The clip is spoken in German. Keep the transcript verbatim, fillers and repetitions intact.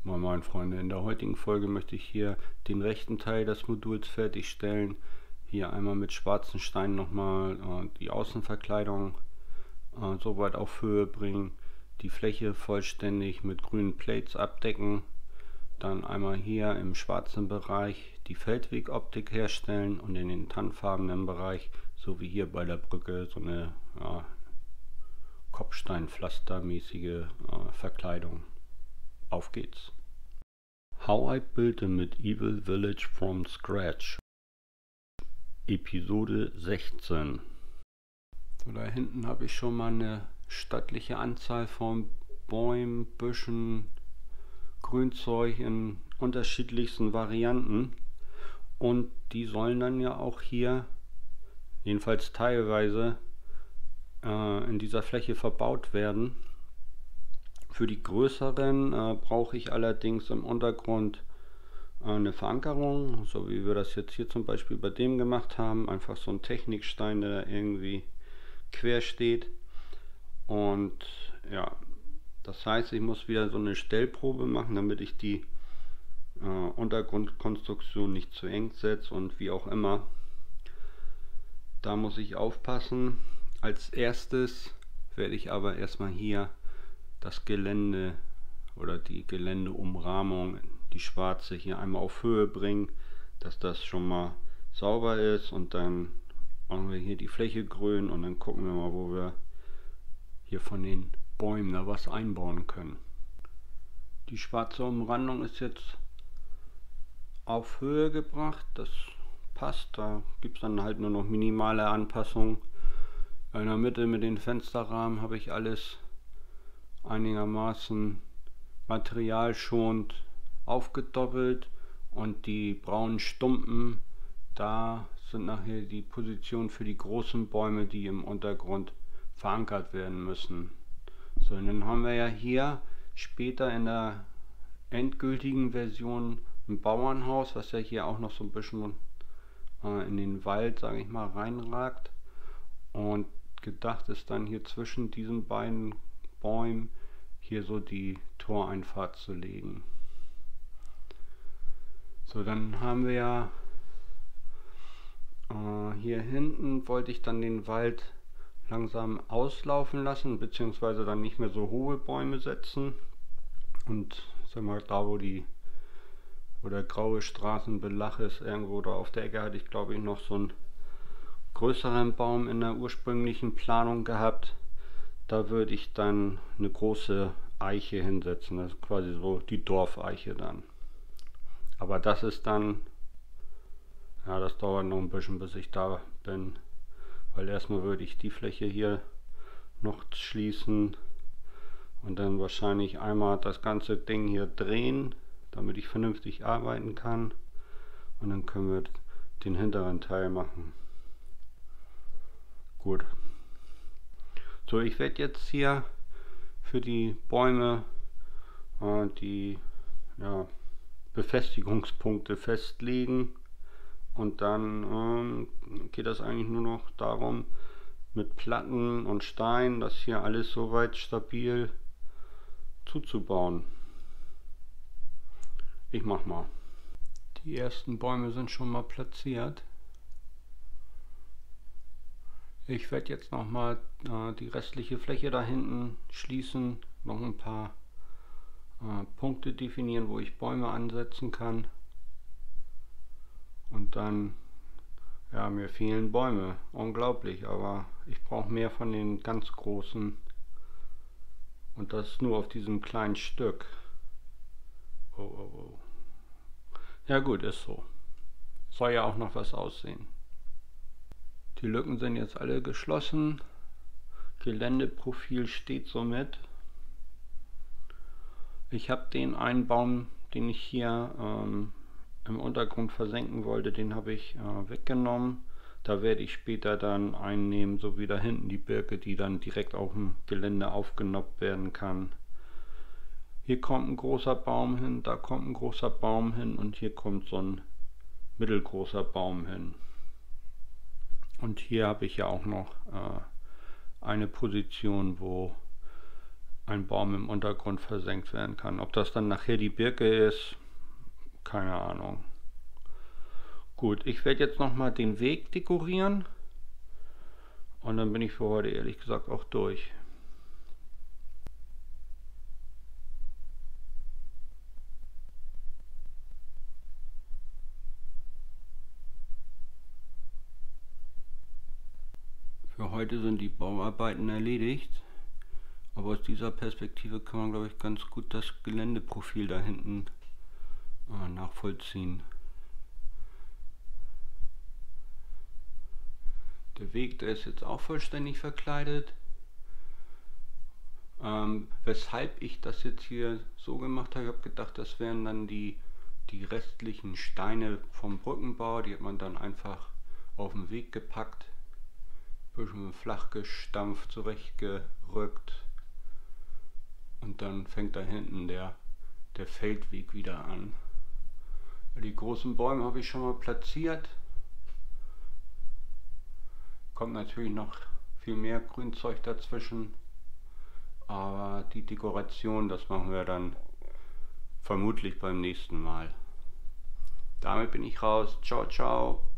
Moin Moin Freunde, in der heutigen Folge möchte ich hier den rechten Teil des Moduls fertigstellen. Hier einmal mit schwarzen Steinen nochmal äh, die Außenverkleidung äh, so weit auf Höhe bringen, die Fläche vollständig mit grünen Plates abdecken, dann einmal hier im schwarzen Bereich die Feldwegoptik herstellen und in den tannfarbenen Bereich, so wie hier bei der Brücke, so eine ja, Kopfsteinpflastermäßige äh, Verkleidung. Auf geht's! How I Built a Medieval Village from Scratch, Episode sechzehn. So, da hinten habe ich schon mal eine stattliche Anzahl von Bäumen, Büschen, Grünzeug in unterschiedlichsten Varianten, und die sollen dann ja auch hier, jedenfalls teilweise, äh, in dieser Fläche verbaut werden. Für die größeren äh, brauche ich allerdings im Untergrund äh, eine Verankerung, so wie wir das jetzt hier zum Beispiel bei dem gemacht haben. Einfach so ein Technikstein, der irgendwie quer steht. Und ja, das heißt, ich muss wieder so eine Stellprobe machen, damit ich die äh, Untergrundkonstruktion nicht zu eng setze und wie auch immer. Da muss ich aufpassen. Als erstes werde ich aber erstmal hier das Gelände oder die Geländeumrahmung, die schwarze, hier einmal auf Höhe bringen, dass das schon mal sauber ist, und dann machen wir hier die Fläche grün und dann gucken wir mal, wo wir hier von den Bäumen da was einbauen können. Die schwarze Umrandung ist jetzt auf Höhe gebracht, das passt, da gibt es dann halt nur noch minimale Anpassungen. In der Mitte mit den Fensterrahmen habe ich alles einigermaßen materialschonend aufgedoppelt, und die braunen Stumpen, da sind nachher die Positionen für die großen Bäume, die im Untergrund verankert werden müssen. So, und dann haben wir ja hier später in der endgültigen Version ein Bauernhaus, was ja hier auch noch so ein bisschen äh, in den Wald, sage ich mal, reinragt, und gedacht ist dann hier zwischen diesen beiden Bäumen hier so die Toreinfahrt zu legen. So, dann haben wir ja äh, hier hinten wollte ich dann den Wald langsam auslaufen lassen, beziehungsweise dann nicht mehr so hohe Bäume setzen, und sag mal, da wo die wo der graue Straßenbelach ist, irgendwo da auf der Ecke, hatte ich glaube ich noch so einen größeren Baum in der ursprünglichen Planung gehabt. Da würde ich dann eine große Eiche hinsetzen, das ist quasi so die Dorfeiche dann. Aber das ist dann, ja, das dauert noch ein bisschen, bis ich da bin, weil erstmal würde ich die Fläche hier noch schließen und dann wahrscheinlich einmal das ganze Ding hier drehen, damit ich vernünftig arbeiten kann, und dann können wir den hinteren Teil machen. Gut. So, ich werde jetzt hier für die Bäume äh, die ja, Befestigungspunkte festlegen, und dann ähm, geht das eigentlich nur noch darum, mit Platten und Stein das hier alles soweit stabil zuzubauen. Ich mach mal. Die ersten Bäume sind schon mal platziert. Ich werde jetzt nochmal äh, die restliche Fläche da hinten schließen, noch ein paar äh, Punkte definieren, wo ich Bäume ansetzen kann. Und dann, ja, mir fehlen Bäume, unglaublich, aber ich brauche mehr von den ganz großen, und das nur auf diesem kleinen Stück. Oh, oh, oh. Ja gut, ist so. Soll ja auch noch was aussehen. Die Lücken sind jetzt alle geschlossen. Geländeprofil steht somit. Ich habe den einen Baum, den ich hier ähm, im Untergrund versenken wollte, den habe ich äh, weggenommen. Da werde ich später dann einen nehmen, so wie da hinten die Birke, die dann direkt auf dem Gelände aufgenoppt werden kann. Hier kommt ein großer Baum hin, da kommt ein großer Baum hin, und hier kommt so ein mittelgroßer Baum hin. Und hier habe ich ja auch noch äh, eine Position, wo ein Baum im Untergrund versenkt werden kann. Ob das dann nachher die Birke ist, keine Ahnung. Gut, ich werde jetzt nochmal den Weg dekorieren und dann bin ich für heute ehrlich gesagt auch durch. Für heute sind die Bauarbeiten erledigt, aber aus dieser Perspektive kann man, glaube ich, ganz gut das Geländeprofil da hinten äh, nachvollziehen. Der Weg, der ist jetzt auch vollständig verkleidet. Ähm, weshalb ich das jetzt hier so gemacht habe, ich habe gedacht, das wären dann die, die restlichen Steine vom Brückenbau, die hat man dann einfach auf den Weg gepackt, ein bisschen flach gestampft, zurechtgerückt und dann fängt da hinten der, der Feldweg wieder an. Die großen Bäume habe ich schon mal platziert. Kommt natürlich noch viel mehr Grünzeug dazwischen, aber die Dekoration, das machen wir dann vermutlich beim nächsten Mal. Damit bin ich raus. Ciao, ciao.